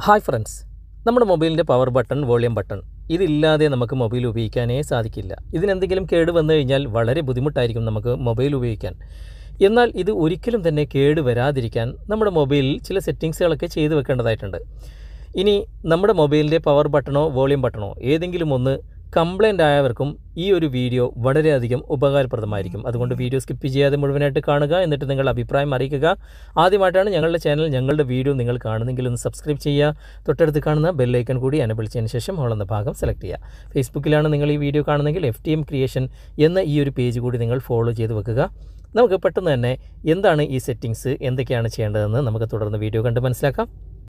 Hi friends, നമ്മുടെ മൊബൈലിൻ്റെ power button, volume button ഇതില്ലാതെ നമുക്ക് മൊബൈൽ ഉപയോഗിക്കാനേ സാധിക്കില്ല. ഇതിനെന്തെങ്കിലും കേട് വന്നു കഴിഞ്ഞാൽ വളരെ ബുദ്ധിമുട്ടായിരിക്കും നമുക്ക് മൊബൈൽ ഉപയോഗിക്കാൻ. എന്നാൽ ഇത് ഒരിക്കലും തന്നെ കേട് വരാതിരിക്കാൻ നമ്മുടെ മൊബൈലിൽ ചില സെറ്റിങ്സുകളൊക്കെ ചെയ്തു വെക്കേണ്ടതായിട്ടുണ്ട്. ഇനി നമ്മുടെ മൊബൈലിൻ്റെ പവർ ബട്ടണോ വോളിയം ബട്ടണോ ഏതെങ്കിലും ഒന്ന് കംപ്ലൈൻ്റ് ആയവർക്കും ഈ ഒരു വീഡിയോ വളരെയധികം ഉപകാരപ്രദമായിരിക്കും. അതുകൊണ്ട് വീഡിയോ സ്കിപ്പ് ചെയ്യാതെ മുഴുവനായിട്ട് കാണുക, എന്നിട്ട് നിങ്ങളുടെ അഭിപ്രായം അറിയിക്കുക. ആദ്യമായിട്ടാണ് ഞങ്ങളുടെ ചാനൽ, ഞങ്ങളുടെ വീഡിയോ നിങ്ങൾ കാണുന്നെങ്കിൽ ഒന്ന് സബ്സ്ക്രൈബ് ചെയ്യുക. തൊട്ടടുത്ത് കാണുന്ന ബെല്ലൈക്കൺ കൂടി എനേബിൾ ചെയ്തതിന് ശേഷം ഓൾ എന്ന ഭാഗം സെലക്ട് ചെയ്യുക. ഫേസ്ബുക്കിലാണ് നിങ്ങൾ ഈ വീഡിയോ കാണുന്നെങ്കിൽ FTM ക്രിയേഷൻ എന്ന ഈ ഒരു പേജ് കൂടി നിങ്ങൾ ഫോളോ ചെയ്ത് വെക്കുക. നമുക്ക് പെട്ടെന്ന് തന്നെ എന്താണ് ഈ സെറ്റിങ്സ്, എന്തൊക്കെയാണ് ചെയ്യേണ്ടതെന്ന് നമുക്ക് തുടർന്ന് വീഡിയോ കണ്ട് മനസ്സിലാക്കാം.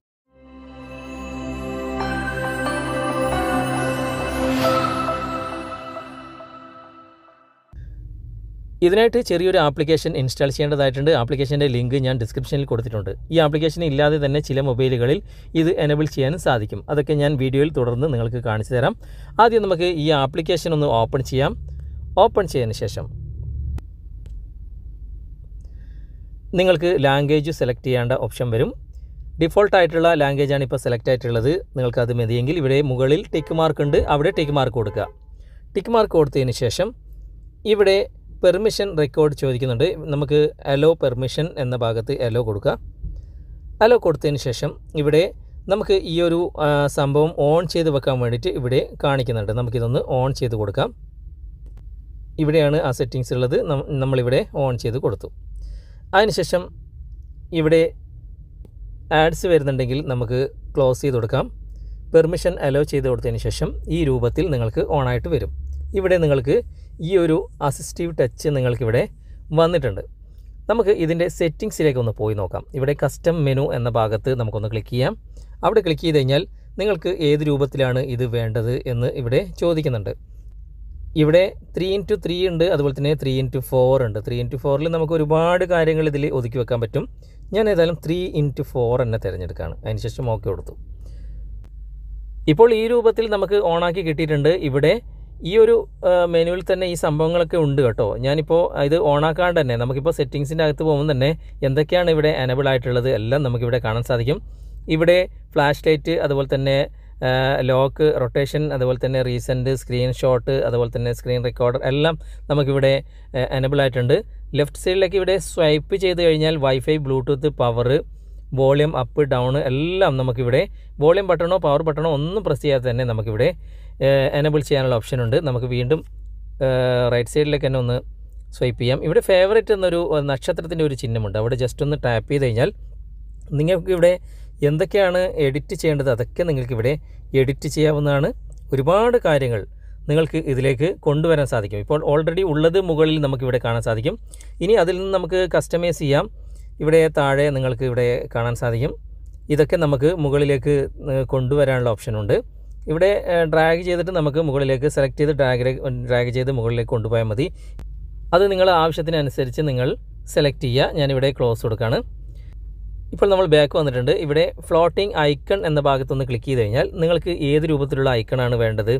ഇതിനായിട്ട് ചെറിയൊരു ആപ്ലിക്കേഷൻ ഇൻസ്റ്റാൾ ചെയ്യേണ്ടതായിട്ടുണ്ട്. ആപ്ലിക്കേഷൻ്റെ ലിങ്ക് ഞാൻ ഡിസ്ക്രിപ്ഷനിൽ കൊടുത്തിട്ടുണ്ട്. ഈ ആപ്ലിക്കേഷൻ ഇല്ലാതെ തന്നെ ചില മൊബൈലുകളിൽ ഇത് എനേബിൾ ചെയ്യാനും സാധിക്കും. അതൊക്കെ ഞാൻ വീഡിയോയിൽ തുടർന്ന് നിങ്ങൾക്ക് കാണിച്ചു തരാം. ആദ്യം നമുക്ക് ഈ ആപ്ലിക്കേഷൻ ഒന്ന് ഓപ്പൺ ചെയ്യാം. ഓപ്പൺ ചെയ്തതിന് ശേഷം നിങ്ങൾക്ക് ലാംഗ്വേജ് സെലക്ട് ചെയ്യേണ്ട ഓപ്ഷൻ വരും. ഡിഫോൾട്ടായിട്ടുള്ള ലാംഗ്വേജാണ് ഇപ്പോൾ സെലക്ട് ആയിട്ടുള്ളത്. നിങ്ങൾക്കത് മതിയെങ്കിൽ ഇവിടെ മുകളിൽ ടിക്ക് മാർക്ക് ഉണ്ട്, അവിടെ ടിക്ക് മാർക്ക് കൊടുക്കുക. ടിക്ക് മാർക്ക് കൊടുത്തതിന് ശേഷം ഇവിടെ പെർമിഷൻ റെക്കോർഡ് ചോദിക്കുന്നുണ്ട്. നമുക്ക് അലോ പെർമിഷൻ എന്ന ഭാഗത്ത് അലോ കൊടുക്കുക. അലോ കൊടുത്തതിന് ശേഷം ഇവിടെ നമുക്ക് ഈ ഒരു സംഭവം ഓൺ ചെയ്ത് വെക്കാൻ വേണ്ടിയിട്ട് ഇവിടെ കാണിക്കുന്നുണ്ട്. നമുക്കിതൊന്ന് ഓൺ ചെയ്ത് കൊടുക്കാം. ഇവിടെയാണ് ആ സെറ്റിങ്സ് ഉള്ളത്. നമ്മളിവിടെ ഓൺ ചെയ്ത് കൊടുത്തു. അതിനുശേഷം ഇവിടെ ആഡ്സ് വരുന്നുണ്ടെങ്കിൽ നമുക്ക് ക്ലോസ് ചെയ്ത് കൊടുക്കാം. പെർമിഷൻ അലോ ചെയ്ത് കൊടുത്തതിന് ശേഷം ഈ രൂപത്തിൽ നിങ്ങൾക്ക് ഓണായിട്ട് വരും. ഇവിടെ നിങ്ങൾക്ക് ഈ ഒരു അസിസ്റ്റീവ് ടച്ച് നിങ്ങൾക്കിവിടെ വന്നിട്ടുണ്ട്. നമുക്ക് ഇതിൻ്റെ സെറ്റിങ്സിലേക്ക് ഒന്ന് പോയി നോക്കാം. ഇവിടെ കസ്റ്റം മെനു എന്ന ഭാഗത്ത് നമുക്കൊന്ന് ക്ലിക്ക് ചെയ്യാം. അവിടെ ക്ലിക്ക് ചെയ്ത് കഴിഞ്ഞാൽ നിങ്ങൾക്ക് ഏത് രൂപത്തിലാണ് ഇത് വേണ്ടത് എന്ന് ഇവിടെ ചോദിക്കുന്നുണ്ട്. ഇവിടെ 3x3 ഉണ്ട്, അതുപോലെ തന്നെ 3x4 ഉണ്ട്. 3x4ൽ നമുക്ക് ഒരുപാട് കാര്യങ്ങൾ ഇതിൽ ഒതുക്കി വെക്കാൻ പറ്റും. ഞാൻ ഏതായാലും 3x4 തന്നെ തിരഞ്ഞെടുക്കുകയാണ്. അതിനുശേഷം ഓക്കെ കൊടുത്തു. ഇപ്പോൾ ഈ രൂപത്തിൽ നമുക്ക് ഓണാക്കി കിട്ടിയിട്ടുണ്ട്. ഇവിടെ ഈ ഒരു മെനുവിൽ തന്നെ ഈ സംഭവങ്ങളൊക്കെ ഉണ്ട് കേട്ടോ. ഞാനിപ്പോൾ ഇത് ഓണാക്കാണ്ട് തന്നെ നമുക്കിപ്പോൾ സെറ്റിങ്സിൻ്റെ അകത്ത് പോകുമ്പോൾ തന്നെ എന്തൊക്കെയാണ് ഇവിടെ എനേബിൾ ആയിട്ടുള്ളത് എല്ലാം നമുക്കിവിടെ കാണാൻ സാധിക്കും. ഇവിടെ ഫ്ലാഷ് ലൈറ്റ്, അതുപോലെ തന്നെ ലോക്ക്, റൊട്ടേഷൻ, അതുപോലെ തന്നെ റീസെൻറ്റ്, സ്ക്രീൻഷോട്ട്, അതുപോലെ തന്നെ സ്ക്രീൻ റെക്കോർഡർ എല്ലാം നമുക്കിവിടെ എനേബിൾ ആയിട്ടുണ്ട്. ലെഫ്റ്റ് സൈഡിലേക്ക് ഇവിടെ സ്വൈപ്പ് ചെയ്ത് കഴിഞ്ഞാൽ wifi, bluetooth, power, volume up down എല്ലാം നമുക്കിവിടെ വോളിയം ബട്ടണോ പവർ ബട്ടണോ ഒന്നും പ്രസ് ചെയ്യാതെ തന്നെ നമുക്കിവിടെ എനേബിൾ ചെയ്യാനുള്ള ഓപ്ഷൻ ഉണ്ട്. നമുക്ക് വീണ്ടും റൈറ്റ് സൈഡിലേക്ക് തന്നെ ഒന്ന് സ്വൈപ്പ് ചെയ്യാം. ഇവിടെ ഫേവറേറ്റ് എന്നൊരു നക്ഷത്രത്തിൻ്റെ ഒരു ചിഹ്നമുണ്ട്. അവിടെ ജസ്റ്റ് ഒന്ന് ടാപ്പ് ചെയ്ത് കഴിഞ്ഞാൽ നിങ്ങൾക്കിവിടെ എന്തൊക്കെയാണ് എഡിറ്റ് ചെയ്യേണ്ടത് അതൊക്കെ നിങ്ങൾക്കിവിടെ എഡിറ്റ് ചെയ്യാവുന്നതാണ്. ഒരുപാട് കാര്യങ്ങൾ നിങ്ങൾക്ക് ഇതിലേക്ക് കൊണ്ടുവരാൻ സാധിക്കും. ഇപ്പോൾ ഓൾറെഡി ഉള്ളത് മുകളിൽ നമുക്കിവിടെ കാണാൻ സാധിക്കും. ഇനി അതിൽ നിന്ന് നമുക്ക് കസ്റ്റമൈസ് ചെയ്യാം. ഇവിടെ താഴെ നിങ്ങൾക്ക് ഇവിടെ കാണാൻ സാധിക്കും. ഇതൊക്കെ നമുക്ക് മുകളിലേക്ക് കൊണ്ടുവരാനുള്ള ഓപ്ഷനുണ്ട്. ഇവിടെ ഡ്രാഗ് ചെയ്തിട്ട് നമുക്ക് മുകളിലേക്ക് സെലക്ട് ചെയ്ത് ഡ്രാഗ് ചെയ്ത് മുകളിലേക്ക് കൊണ്ടുപോയാൽ മതി. അത് നിങ്ങളുടെ ആവശ്യത്തിനനുസരിച്ച് നിങ്ങൾ സെലക്ട് ചെയ്യുക. ഞാനിവിടെ ക്ലോസ് കൊടുക്കുകയാണ്. ഇപ്പോൾ നമ്മൾ ബാക്ക് വന്നിട്ടുണ്ട്. ഇവിടെ ഫ്ലോട്ടിംഗ് ഐക്കൺ എന്ന ഭാഗത്തൊന്ന് ക്ലിക്ക് ചെയ്ത് കഴിഞ്ഞാൽ നിങ്ങൾക്ക് ഏത് രൂപത്തിലുള്ള ഐക്കണാണ് വേണ്ടത്,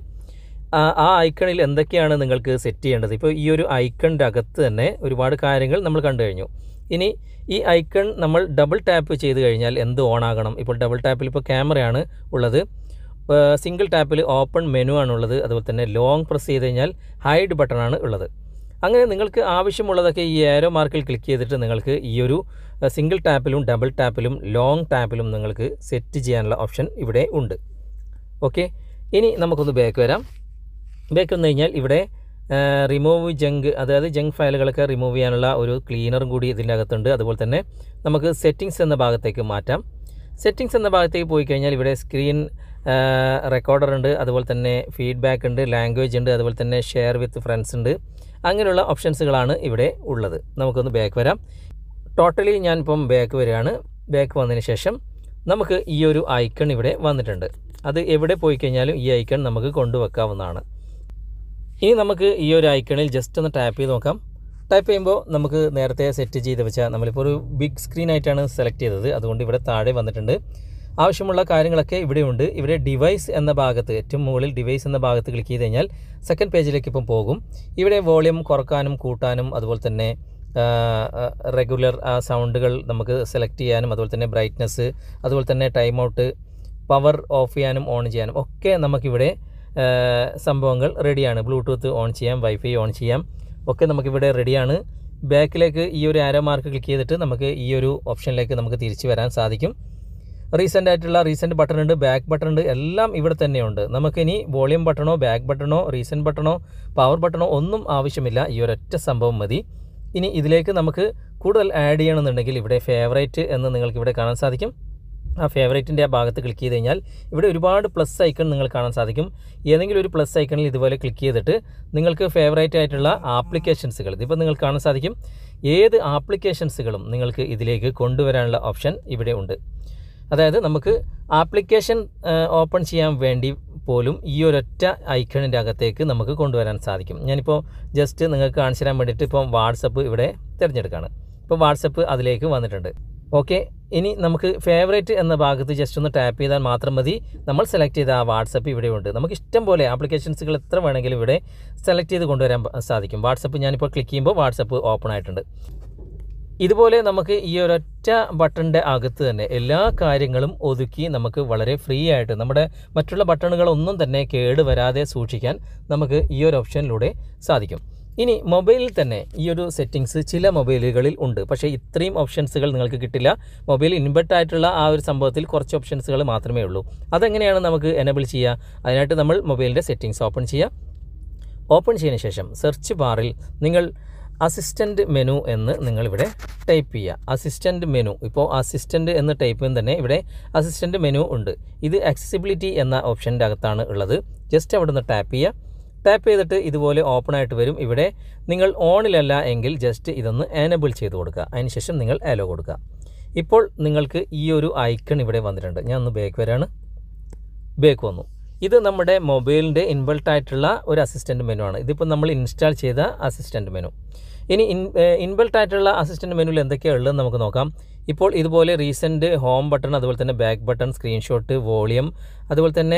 ആ ഐക്കണിൽ എന്തൊക്കെയാണ് നിങ്ങൾക്ക് സെറ്റ് ചെയ്യേണ്ടത്. ഇപ്പോൾ ഈ ഒരു ഐക്കണിൻ്റെ അകത്ത് തന്നെ ഒരുപാട് കാര്യങ്ങൾ നമ്മൾ കണ്ടു കഴിഞ്ഞു. ഇനി ഈ ഐക്കൺ നമ്മൾ ഡബിൾ ടാപ്പ് ചെയ്ത് കഴിഞ്ഞാൽ എന്ത് ഓൺ ആകണം. ഇപ്പോൾ ഡബിൾ ടാപ്പിൽ ഇപ്പോൾ ക്യാമറയാണ് ഉള്ളത്, സിംഗിൾ ടാപ്പിൽ ഓപ്പൺ മെനു ആണുള്ളത്, അതുപോലെ തന്നെ ലോങ് പ്രസ് ചെയ്ത് കഴിഞ്ഞാൽ ഹൈഡ് ബട്ടണാണ് ഉള്ളത്. അങ്ങനെ നിങ്ങൾക്ക് ആവശ്യമുള്ളതൊക്കെ ഈ ഏരോ മാർക്കിൽ ക്ലിക്ക് ചെയ്തിട്ട് നിങ്ങൾക്ക് ഈ ഒരു സിംഗിൾ ടാപ്പിലും ഡബിൾ ടാപ്പിലും ലോങ് ടാപ്പിലും നിങ്ങൾക്ക് സെറ്റ് ചെയ്യാനുള്ള ഓപ്ഷൻ ഇവിടെ ഉണ്ട്. ഓക്കെ, ഇനി നമുക്കൊന്ന് ബാക്ക് വരാം. ബാക്ക് വന്നു കഴിഞ്ഞാൽ ഇവിടെ റിമൂവ് ജങ്ക്, അതായത് ജങ്ക് ഫയലുകളൊക്കെ റിമൂവ് ചെയ്യാനുള്ള ഒരു ക്ലീനറും കൂടി ഇതിൻ്റെ അകത്തുണ്ട്. അതുപോലെ തന്നെ നമുക്ക് സെറ്റിങ്സ് എന്ന ഭാഗത്തേക്ക് മാറ്റാം. സെറ്റിങ്സ് എന്ന ഭാഗത്തേക്ക് പോയി കഴിഞ്ഞാൽ ഇവിടെ സ്ക്രീൻ റെക്കോർഡർ ഉണ്ട്, അതുപോലെ തന്നെ ഫീഡ്ബാക്ക് ഉണ്ട്, ലാംഗ്വേജ് ഉണ്ട്, അതുപോലെ തന്നെ ഷെയർ വിത്ത് ഫ്രണ്ട്സ് ഉണ്ട്. അങ്ങനെയുള്ള ഓപ്ഷൻസുകളാണ് ഇവിടെ ഉള്ളത്. നമുക്കൊന്ന് ബാക്ക് വരാം. ടോട്ടലി ഞാനിപ്പം ബാക്ക് വരികയാണ്. ബാക്ക് വന്നതിന് ശേഷം നമുക്ക് ഈ ഒരു ഐക്കൺ ഇവിടെ വന്നിട്ടുണ്ട്. അത് എവിടെ പോയി കഴിഞ്ഞാലും ഈ ഐക്കൺ നമുക്ക് കൊണ്ടുവെക്കാവുന്നതാണ്. ഇനി നമുക്ക് ഈ ഒരു ഐക്കണിൽ ജസ്റ്റ് ഒന്ന് ടാപ്പ് ചെയ്ത് നോക്കാം. ടാപ്പ് ചെയ്യുമ്പോൾ നമുക്ക് നേരത്തെ സെറ്റ് ചെയ്ത് വെച്ചാൽ നമ്മളിപ്പോൾ ഒരു ബിഗ് സ്ക്രീൻ ആയിട്ടാണ് സെലക്ട് ചെയ്തത്, അതുകൊണ്ട് ഇവിടെ താഴെ വന്നിട്ടുണ്ട്. ആവശ്യമുള്ള കാര്യങ്ങളൊക്കെ ഇവിടെയുണ്ട്. ഇവിടെ ഡിവൈസ് എന്ന ഭാഗത്ത്, ഏറ്റവും മുകളിൽ ഡിവൈസ് എന്ന ഭാഗത്ത് ക്ലിക്ക് ചെയ്ത് കഴിഞ്ഞാൽ സെക്കൻഡ് പേജിലേക്ക് ഇപ്പം പോകും. ഇവിടെ വോളിയം കുറക്കാനും കൂട്ടാനും, അതുപോലെ തന്നെ റെഗുലർ സൗണ്ടുകൾ നമുക്ക് സെലക്ട് ചെയ്യാനും അതുപോലെ തന്നെ ബ്രൈറ്റ്നസ് അതുപോലെ തന്നെ ടൈം ഔട്ട് പവർ ഓഫ് ചെയ്യാനും ഓൺ ചെയ്യാനും ഒക്കെ നമുക്കിവിടെ സംഭവങ്ങൾ റെഡിയാണ്. ബ്ലൂടൂത്ത് ഓൺ ചെയ്യാം, വൈഫൈ ഓൺ ചെയ്യാം, ഒക്കെ നമുക്കിവിടെ റെഡിയാണ്. ബാക്കിലേക്ക് ഈ ഒരു ആരോ മാർക്ക് ക്ലിക്ക് ചെയ്തിട്ട് നമുക്ക് ഈ ഒരു ഓപ്ഷനിലേക്ക് നമുക്ക് തിരിച്ചു വരാൻ സാധിക്കും. റീസെൻറ്റ് ബട്ടൺ ഉണ്ട്, ബാക്ക് ബട്ടൺ ഉണ്ട്, എല്ലാം ഇവിടെ തന്നെയുണ്ട്. നമുക്കിനി വോളിയം ബട്ടണോ ബാക്ക് ബട്ടണോ റീസെൻറ്റ് ബട്ടണോ പവർ ബട്ടണോ ഒന്നും ആവശ്യമില്ല, ഈ ഒരൊറ്റ സംഭവം മതി. ഇനി ഇതിലേക്ക് നമുക്ക് കൂടുതൽ ആഡ് ചെയ്യണമെന്നുണ്ടെങ്കിൽ ഇവിടെ ഫേവറേറ്റ് എന്ന് നിങ്ങൾക്ക് ഇവിടെ കാണാൻ സാധിക്കും. ആ ഫേവറേറ്റിൻ്റെ ആ ഭാഗത്ത് ക്ലിക്ക് ചെയ്ത് കഴിഞ്ഞാൽ ഇവിടെ ഒരുപാട് പ്ലസ് ഐക്കൺ നിങ്ങൾ കാണാൻ സാധിക്കും. ഏതെങ്കിലും ഒരു പ്ലസ് ഐക്കണിൽ ഇതുപോലെ ക്ലിക്ക് ചെയ്തിട്ട് നിങ്ങൾക്ക് ഫേവറേറ്റ് ആയിട്ടുള്ള ആപ്ലിക്കേഷൻസുകൾ ഇതിപ്പോൾ നിങ്ങൾക്ക് കാണാൻ സാധിക്കും. ഏത് ആപ്ലിക്കേഷൻസുകളും നിങ്ങൾക്ക് ഇതിലേക്ക് കൊണ്ടുവരാനുള്ള ഓപ്ഷൻ ഇവിടെ ഉണ്ട്. അതായത് നമുക്ക് ആപ്ലിക്കേഷൻ ഓപ്പൺ ചെയ്യാൻ വേണ്ടി പോലും ഈ ഒരൊറ്റ ഐക്കണിൻ്റെ അകത്തേക്ക് നമുക്ക് കൊണ്ടുവരാൻ സാധിക്കും. ഞാനിപ്പോൾ ജസ്റ്റ് നിങ്ങൾക്ക് കാണിച്ചു തരാൻ വേണ്ടിയിട്ട് ഇപ്പം വാട്സപ്പ് ഇവിടെ തിരഞ്ഞെടുക്കുകയാണ്. ഇപ്പോൾ വാട്സപ്പ് അതിലേക്ക് വന്നിട്ടുണ്ട്. ഓക്കെ, ഇനി നമുക്ക് ഫേവറേറ്റ് എന്ന ഭാഗത്ത് ജസ്റ്റ് ഒന്ന് ടാപ്പ് ചെയ്താൽ മാത്രം മതി. നമ്മൾ സെലക്ട് ചെയ്ത ആ വാട്സപ്പ് ഇവിടെയുണ്ട്. നമുക്ക് ഇഷ്ടം പോലെ ആപ്ലിക്കേഷൻസുകൾ എത്ര വേണമെങ്കിലും ഇവിടെ സെലക്ട് ചെയ്ത് കൊണ്ടുവരാൻ സാധിക്കും. വാട്സപ്പ് ഞാനിപ്പോൾ ക്ലിക്ക് ചെയ്യുമ്പോൾ വാട്സപ്പ് ഓപ്പൺ ആയിട്ടുണ്ട്. ഇതുപോലെ നമുക്ക് ഈ ഒരൊറ്റ ബട്ടണിൻ്റെ അകത്ത് തന്നെ എല്ലാ കാര്യങ്ങളും ഒതുക്കി നമുക്ക് വളരെ ഫ്രീ ആയിട്ട് നമ്മുടെ മറ്റുള്ള ബട്ടണുകളൊന്നും തന്നെ കേടുവരാതെ സൂക്ഷിക്കാൻ നമുക്ക് ഈ ഒരു ഓപ്ഷനിലൂടെ സാധിക്കും. ഇനി മൊബൈലിൽ തന്നെ ഈ ഒരു സെറ്റിങ്സ് ചില മൊബൈലുകളിൽ ഉണ്ട്, പക്ഷേ ഇത്രയും ഓപ്ഷൻസുകൾ നിങ്ങൾക്ക് കിട്ടില്ല. മൊബൈൽ ഇൻബിൽറ്റ് ആയിട്ടുള്ള ആ ഒരു സംഭവത്തിൽ കുറച്ച് ഓപ്ഷൻസുകൾ മാത്രമേ ഉള്ളൂ. അതെങ്ങനെയാണ് നമുക്ക് എനേബിൾ ചെയ്യുക? അതിനായിട്ട് നമ്മൾ മൊബൈലിൻ്റെ സെറ്റിങ്സ് ഓപ്പൺ ചെയ്യുക. ഓപ്പൺ ചെയ്തതിന് ശേഷം സെർച്ച് ബാറിൽ നിങ്ങൾ അസിസ്റ്റൻറ്റ് മെനു എന്ന് നിങ്ങളിവിടെ ടൈപ്പ് ചെയ്യുക. അസിസ്റ്റൻറ്റ് മെനു, ഇപ്പോൾ അസിസ്റ്റൻറ്റ് എന്ന് ടൈപ്പ് ചെയ്യുമ്പോൾ തന്നെ ഇവിടെ അസിസ്റ്റൻറ്റ് മെനു ഉണ്ട്. ഇത് ആക്സസിബിലിറ്റി എന്ന ഓപ്ഷൻ്റെ അകത്താണ് ഉള്ളത്. ജസ്റ്റ് അവിടെ നിന്ന് ടാപ്പ് ചെയ്യുക. ടാപ്പ് ചെയ്തിട്ട് ഇതുപോലെ ഓപ്പൺ ആയിട്ട് വരും. ഇവിടെ നിങ്ങൾ ഓണിലല്ല എങ്കിൽ ജസ്റ്റ് ഇതൊന്ന് എനേബിൾ ചെയ്ത് കൊടുക്കുക. അതിനുശേഷം നിങ്ങൾ അലോ കൊടുക്കുക. ഇപ്പോൾ നിങ്ങൾക്ക് ഈ ഒരു ഐക്കൺ ഇവിടെ വന്നിട്ടുണ്ട്. ഞാൻ ഒന്ന് ബാക്ക് വരാണ്. ബാക്ക് വന്നു. ഇത് നമ്മുടെ മൊബൈലിൻ്റെ ഇൻബിൽറ്റ് ആയിട്ടുള്ള ഒരു അസിസ്റ്റൻറ്റ് മെനു ആണ്. ഇതിപ്പോൾ നമ്മൾ ഇൻസ്റ്റാൾ ചെയ്ത അസിസ്റ്റൻറ്റ് മെനു. ഇനി ഇൻബിൽറ്റ് ആയിട്ടുള്ള അസിസ്റ്റൻറ്റ് മെനുവിൽ എന്തൊക്കെയാണ് ഉള്ളതെന്ന് നമുക്ക് നോക്കാം. ഇപ്പോൾ ഇതുപോലെ റീസെൻറ്റ്, ഹോം ബട്ടൺ, അതുപോലെ തന്നെ ബാക്ക് ബട്ടൺ, സ്ക്രീൻഷോട്ട്, വോളിയം, അതുപോലെ തന്നെ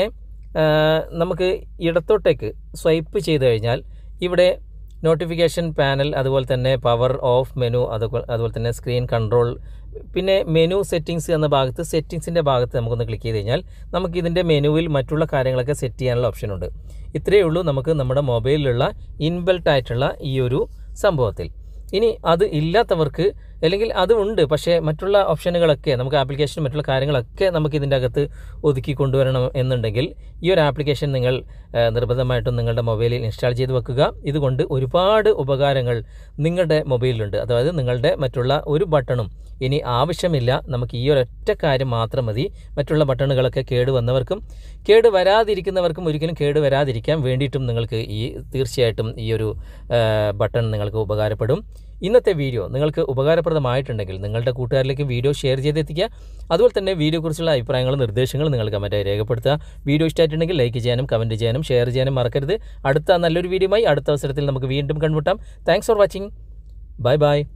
നമുക്ക് ഇടത്തോട്ടേക്ക് സ്വൈപ്പ് ചെയ്ത് കഴിഞ്ഞാൽ ഇവിടെ നോട്ടിഫിക്കേഷൻ പാനൽ, അതുപോലെ തന്നെ പവർ ഓഫ് മെനു, അതുപോലെ തന്നെ സ്ക്രീൻ കൺട്രോൾ, പിന്നെ മെനു സെറ്റിങ്സ് എന്ന ഭാഗത്ത് സെറ്റിങ്സിൻ്റെ ഭാഗത്ത് നമുക്കൊന്ന് ക്ലിക്ക് ചെയ്ത് കഴിഞ്ഞാൽ നമുക്ക് ഇതിൻ്റെ മെനുവിൽ മറ്റുള്ള കാര്യങ്ങളൊക്കെ സെറ്റ് ചെയ്യാനുള്ള ഓപ്ഷനുണ്ട്. ഇത്രയേ ഉള്ളൂ നമുക്ക് നമ്മുടെ മൊബൈലിലുള്ള ഇൻബിൽറ്റ് ആയിട്ടുള്ള ഈ ഒരു സംഭവത്തിൽ. ഇനി അത് ഇല്ലാത്തവർക്ക്, അല്ലെങ്കിൽ അത് ഉണ്ട് പക്ഷേ മറ്റുള്ള ഓപ്ഷനുകളൊക്കെ നമുക്ക് ആപ്ലിക്കേഷൻ മറ്റുള്ള കാര്യങ്ങളൊക്കെ നമുക്ക് ഇതിൻ്റെ അകത്ത് ഒതുക്കി കൊണ്ടുവരണം എന്നുണ്ടെങ്കിൽ ഈ ഒരു ആപ്ലിക്കേഷൻ നിങ്ങൾ നിർബന്ധമായിട്ടും നിങ്ങളുടെ മൊബൈലിൽ ഇൻസ്റ്റാൾ ചെയ്ത് വെക്കുക. ഇതുകൊണ്ട് ഒരുപാട് ഉപകാരങ്ങൾ നിങ്ങളുടെ മൊബൈലിലുണ്ട്. അതായത് നിങ്ങളുടെ മറ്റുള്ള ഒരു ബട്ടണും ഇനി ആവശ്യമില്ല. നമുക്ക് ഈ ഒരൊറ്റ കാര്യം മാത്രം മതി. മറ്റുള്ള ബട്ടണുകളൊക്കെ കേടുവന്നവർക്കും കേടുവരാതിരിക്കുന്നവർക്കും ഒരിക്കലും കേടുവരാതിരിക്കാൻ വേണ്ടിയിട്ടും നിങ്ങൾക്ക് തീർച്ചയായിട്ടും ഈ ഒരു ബട്ടൺ നിങ്ങൾക്ക് ഉപകാരപ്പെടും. ഇന്നത്തെ വീഡിയോ നിങ്ങൾക്ക് ഉപകാരപ്രദമായിട്ടുണ്ടെങ്കിൽ നിങ്ങളുടെ കൂട്ടുകാരിലേക്ക് വീഡിയോ ഷെയർ ചെയ്തെത്തിക്കുക. അതുപോലെ തന്നെ വീഡിയോയെക്കുറിച്ചുള്ള അഭിപ്രായങ്ങളും നിർദ്ദേശങ്ങളും നിങ്ങൾ കമൻറ്റായി രേഖപ്പെടുത്തുക. വീഡിയോ ഇഷ്ടമായിട്ടുണ്ടെങ്കിൽ ലൈക്ക് ചെയ്യാനും കമൻറ്റ് ചെയ്യാനും ഷെയർ ചെയ്യാനും മറക്കരുത്. അടുത്ത നല്ലൊരു വീഡിയോയുമായി അടുത്ത അവസരത്തിൽ നമുക്ക് വീണ്ടും കണ്ടുമുട്ടാം. Thanks for watching. Bye by.